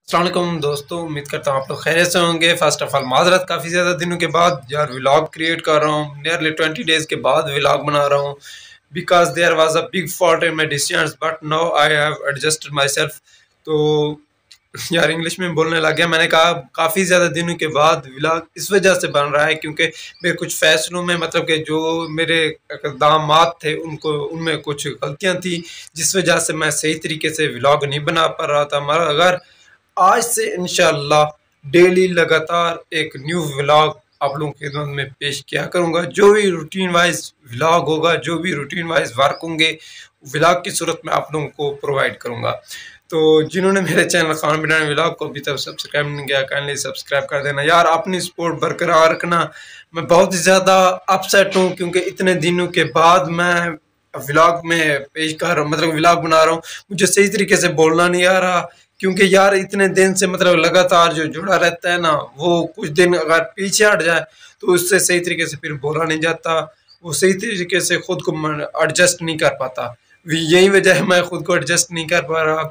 अस्सलाम वालेकुम दोस्तों, उम्मीद करता हूँ आप लोग खैरियत से होंगे। फर्स्ट ऑफ ऑल माजरत, काफ़ी ज़्यादा दिनों के बाद यार व्लॉग क्रिएट कर रहा हूँ। नियरली 20 डेज़ के बाद व्लॉग बना रहा हूँ because there was a big fault in my decisions but now I have adjusted myself. तो यार इंग्लिश में बोलने लग गया। मैंने कहा काफ़ी ज़्यादा दिनों के बाद व्लॉग इस वजह से बन रहा है क्योंकि मेरे कुछ फैसलों में मतलब कि जो मेरे इक़दामात थे उनको उनमें कुछ गलतियाँ थी जिस वजह से मैं सही तरीके से व्लॉग नहीं बना पा रहा था। मगर अगर आज से इंशाल्लाह डेली लगातार एक न्यू व्लॉग आप लोगों की खिदमत में पेश किया करूँगा। जो भी रूटीन वाइज व्लॉग होगा, जो भी रूटीन वाइज वर्क होंगे, व्लॉग की सूरत में आप लोगों को प्रोवाइड करूँगा। तो जिन्होंने मेरे चैनल खान बिरयानी व्लॉग को अभी तक सब्सक्राइब नहीं किया, काइंडली सब्सक्राइब कर देना यार। अपनी सपोर्ट बरकरार रखना। मैं बहुत ही ज़्यादा अपसेट हूँ क्योंकि इतने दिनों के बाद मैं व्लॉग में पेश कर मतलब व्लॉग बना रहा हूँ। मुझे सही तरीके से बोलना नहीं आ रहा क्योंकि यार इतने दिन से मतलब लगातार जो जुड़ा रहता है ना, वो कुछ दिन अगर पीछे हट जाए तो उससे सही तरीके से फिर बोला नहीं जाता, वो सही तरीके से खुद को एडजस्ट नहीं कर पाता। यही वजह है मैं खुद को एडजस्ट नहीं कर पा रहा।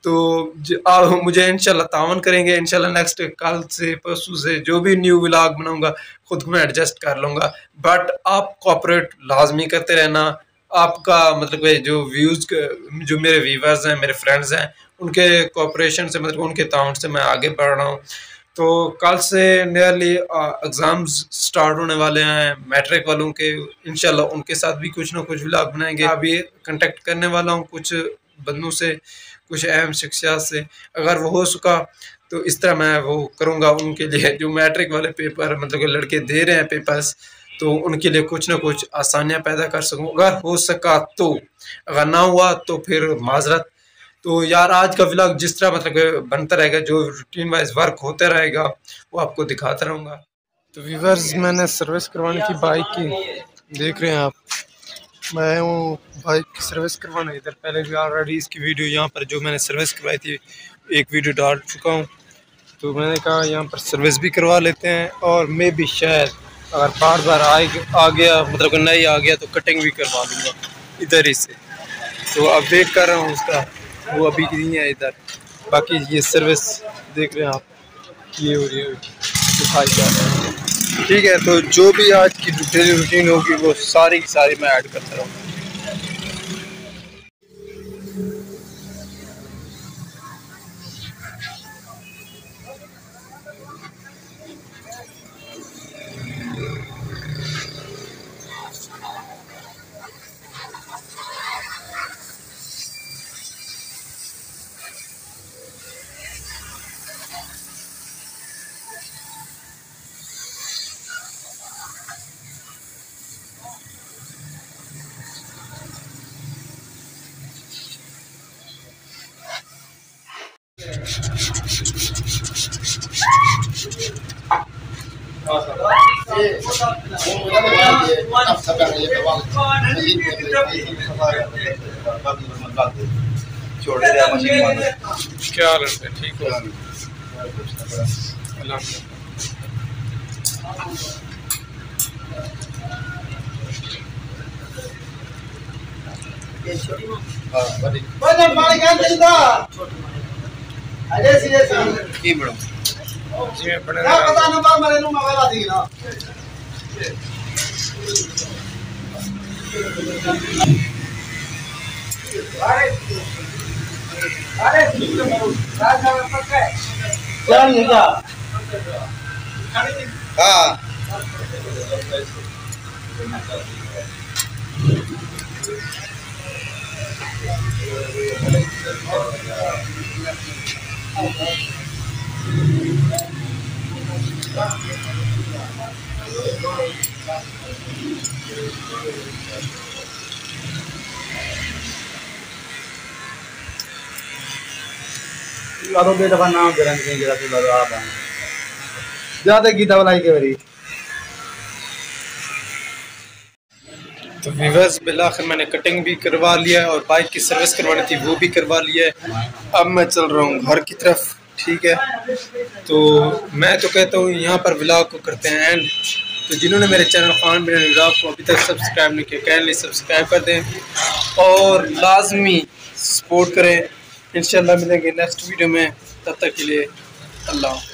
तो मुझे इंशाल्लाह तावन करेंगे, इंशाल्लाह नेक्स्ट कल से परसों से जो भी न्यू व्लॉग बनाऊंगा खुद को मैं एडजस्ट कर लूँगा। बट आप कोऑपरेट लाजमी करते रहना। आपका मतलब जो व्यूज़ जो मेरे व्यूवर्स हैं, मेरे फ्रेंड्स हैं, उनके कोऑपरेशन से मतलब उनके ताउन से मैं आगे बढ़ रहा हूँ। तो कल से नियरली एग्ज़ाम्स स्टार्ट होने वाले हैं मैट्रिक वालों के। इंशाल्लाह उनके साथ भी कुछ ना कुछ व्लॉग बनाएंगे। अभी कांटेक्ट करने वाला हूँ कुछ बंदों से, कुछ अहम शख्सियात से। अगर वो हो सका तो इस तरह मैं वो करूँगा उनके लिए जो मैट्रिक वाले पेपर मतलब कि लड़के दे रहे हैं पेपर्स, तो उनके लिए कुछ ना कुछ आसानियाँ पैदा कर सकूँ अगर हो सका तो। अगर ना हुआ तो फिर माजरत। तो यार आज का व्लॉग जिस तरह मतलब बनता रहेगा, जो रूटीन वाइज वर्क होता रहेगा वो आपको दिखाता रहूँगा। तो व्यूअर्स, मैंने सर्विस करवाने की बाइक की देख रहे हैं आप। मैं हूँ बाइक की सर्विस करवाने। इधर पहले भी ऑलरेडी इसकी वीडियो यहाँ पर जो मैंने सर्विस करवाई थी एक वीडियो डाल चुका हूँ। तो मैंने कहा यहाँ पर सर्विस भी करवा लेते हैं और मैं भी शायद अगर बार बार आ गया मतलब नहीं आ गया तो कटिंग भी करवा लूँगा इधर ही से। तो अब वेट कर रहा हूँ उसका, वो अभी नहीं है इधर। बाकी ये सर्विस देख रहे हैं आप, ये और ये दिखाई जा रहा है। ठीक है, तो जो भी आज की डेली रूटीन होगी वो सारी की सारी मैं ऐड करता रहूँगा। क्या हाल है? ठीक हो? हाँ नाम ज्यादा गीता वाला के बरी। तो व्यूअर्स, बिलाखिर मैंने कटिंग भी करवा लिया है और बाइक की सर्विस करवानी थी वो भी करवा लिया है। अब मैं चल रहा हूँ घर की तरफ। ठीक है, तो मैं तो कहता हूँ यहाँ पर व्लॉग को करते हैं एंड। तो जिन्होंने मेरे चैनल खान बिरयानी व्लॉग को अभी तक सब्सक्राइब नहीं किया, काइंडली सब्सक्राइब कर दें और लाजमी सपोर्ट करें। इंशाल्लाह मिलेंगे नेक्स्ट वीडियो में। तब तक के लिए अल्लाह।